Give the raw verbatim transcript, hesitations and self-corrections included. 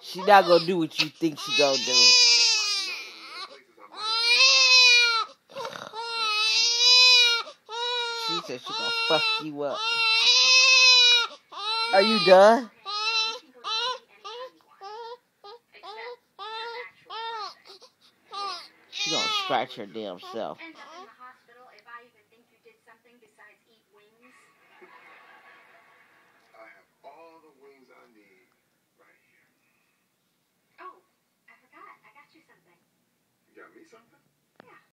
She not gonna do what you think she gonna do. She said she gonna fuck you up. Are you done? She gonna scratch her damn self. Oh, I forgot. I got you something. You got me something? Yeah.